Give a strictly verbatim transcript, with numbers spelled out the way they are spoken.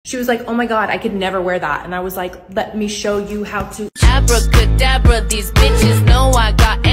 She was like, oh my God, I could never wear that. And I was like, let me show you how to. Abracadabra, these bitches know I got